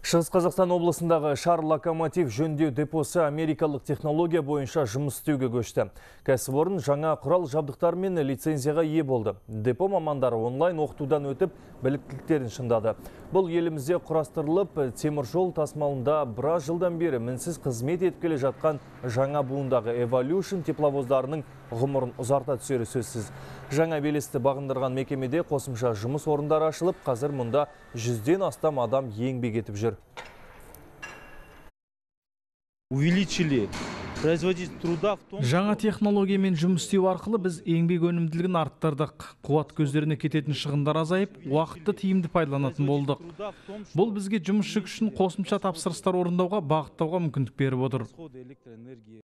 Шығыс Қазақстан облысындағы шар локомотив жөндеу депосы америкалық технология бойынша жұмыс істеуге көшті. Кәсіпорын жаңа құрал жабдықтар мен лицензияға ие болды. Депо мамандары онлайн оқытудан өтіп, біліктіліктерін шыңдады. Бұл елімізде құрастырылып, теміржол тасымалында біраз жылдан бері мінсіз қызмет етіп келе жатқан жаңа буындағы Evolution тепловоздарының ғұмырын ұзарта түсері сөзсіз. Жаңа белесті бағындырған мекемеде қосымша жұмыс орындары ашылып, қазір мұнда 100-ден астам адам еңбек етіп жүр. Жаңа технологиямен жұмыс істеу арқылы біз еңбек өнімділігін арттырдық. Қуат көздеріне кететін шығындар азайып, уақытты тиімді пайдаланатын болдық. Бұл бізге жұмысшы күшін қосымша тапсырыстар орындауға, бағыттауға мүмкіндік беріп отыр.